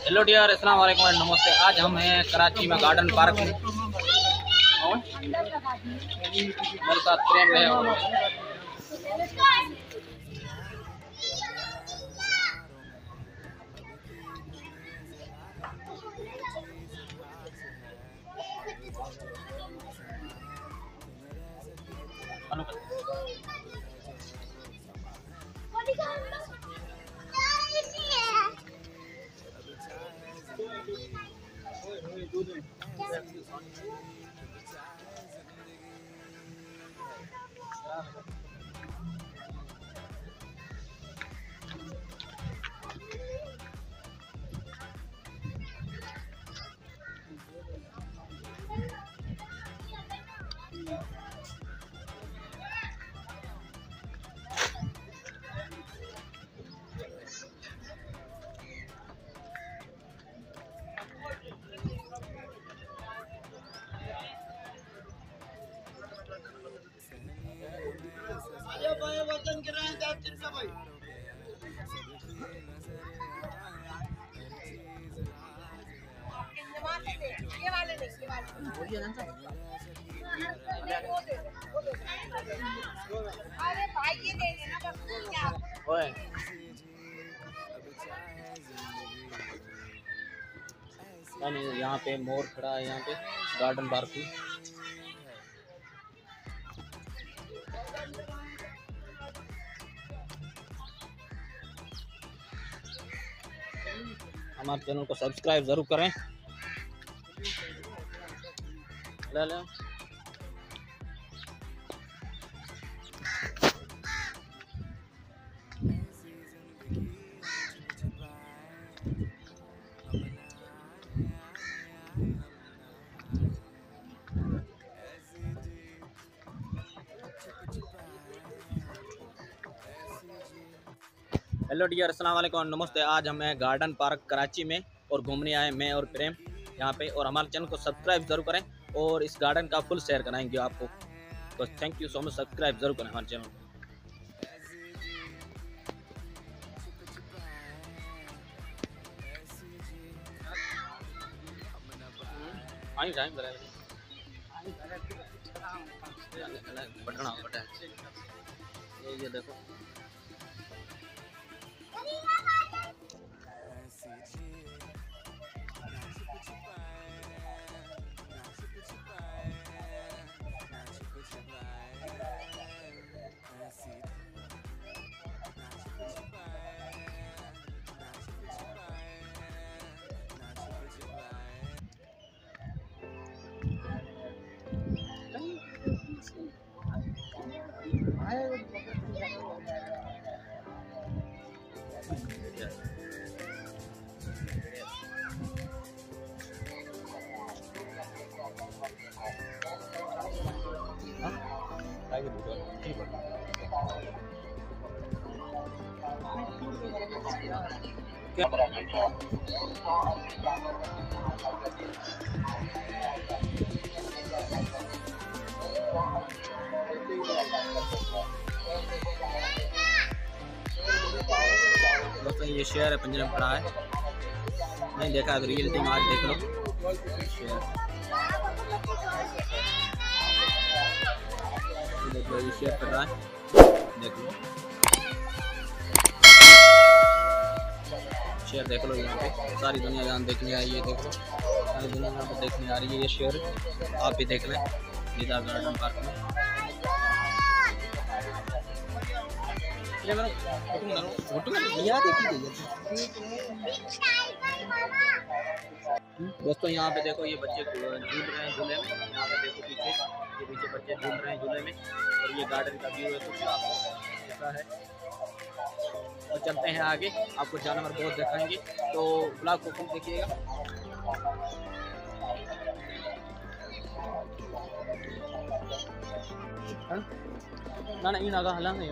Hello dear, अस्सलाम वालेकुम and नमस्ते। आज हम हैं कराची में गार्डन पार्क में और मेरे साथ प्रेम है और अरे भाई ये दे देना बस क्या यहाँ पे मोर खड़ा है। यहाँ पे गार्डन पार्क की हमारे चैनल को सब्सक्राइब जरूर करें। ले ले हेलो डियर, अस्सलाम वालेकुम नमस्ते। आज हम हैं गार्डन पार्क कराची में और घूमने आए मैं और प्रेम यहाँ पे। और हमारे चैनल को सब्सक्राइब जरूर करें और इस गार्डन का फुल शेयर कराएंगे आपको। तो thank you so much, subscribe जरूर करें हमारे चैनल को। ये देखो दोस्तों, ये शेर है, पंजरे में पड़ा है। नहीं देखा अगर रियलिटी में, आज देख लो शेर। देख लो, ये शेर कर रहा है, देख लो शेर देख लो। यहाँ पे सारी दुनिया यहाँ देखने आई है। देखो सारी दुनिया यहाँ पे देखने आ रही है ये शेर। आप भी देख लें निदा गार्डन पार्क में। दोस्तों, यहाँ पे देखो ये बच्चे झूल रहे हैं झूले में। यहाँ पे देखो पीछे, ये पीछे बच्चे झूल रहे हैं झूले में। और ये गार्डन का व्यू है कुछ ऐसा है। और चलते हैं आगे, आपको जानवर बहुत दिखाएंगे, तो ब्लॉग को खूब देखिएगा। ना ना इन आगा हला नहीं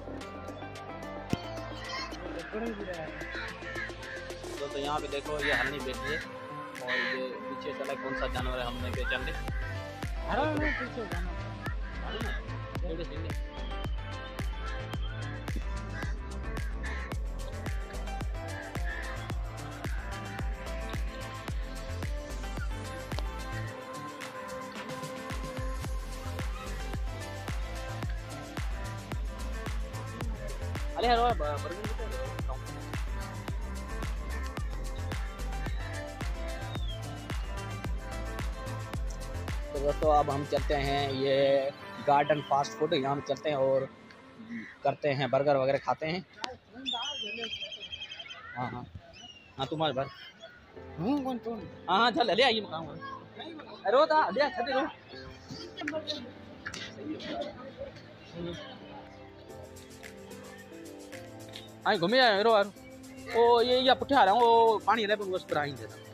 तो यहाँ पे देखो ये हलनी बैठी है और ये पीछे चला कौन सा जानवर है हमने पहचान ली। अरे यार बर्गर तो दोस्तों अब हम चलते हैं ये गार्डन फास्ट फूड, यहाँ हम चलते हैं और करते हैं बर्गर वगैरह खाते हैं। हाँ हाँ हाँ तुम्हारे बार हाँ हाँ चल ले आइए मकान रो था ले छते रो हाँ घूमे रो यार ओ ये पुठे आ रहा हूँ वो पानी ले उस पर आई देता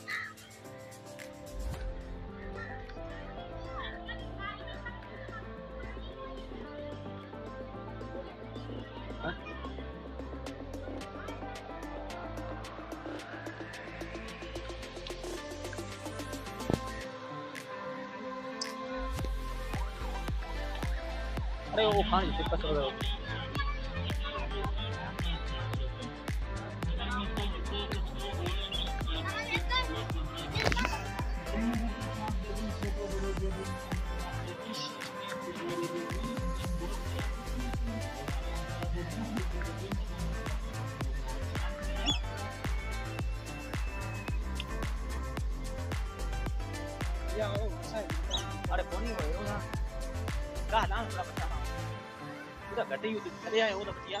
अरे वो पानी से पसर अरे कौन है वो ना का ना थोड़ा बच्चा उधर गड्ढे ही अरे आए वो तो बचिया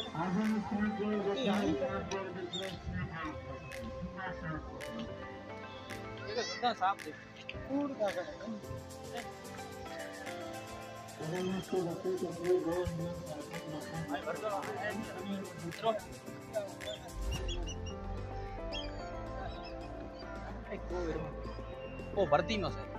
ये गंदा साफ देख कूड़ का ओ वर्दी में से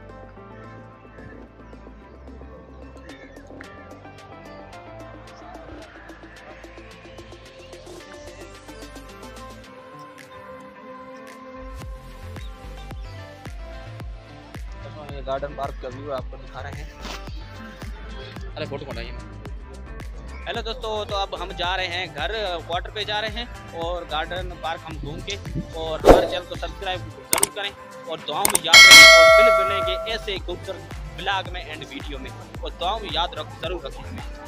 गार्डन पार्क का व्यू आपको दिखा रहे हैं। अरे फोटो बनाइए। हेलो दोस्तों, तो अब हम जा रहे हैं घर, क्वार्टर पे जा रहे हैं और गार्डन पार्क हम घूम के, और हमारे चैनल को सब्सक्राइब जरूर करें और दुआओं में याद रखें और फिर मिलेंगे ऐसे खूबसूरत ब्लॉग में एंड वीडियो में, और दुआओं में याद जरूर रखें।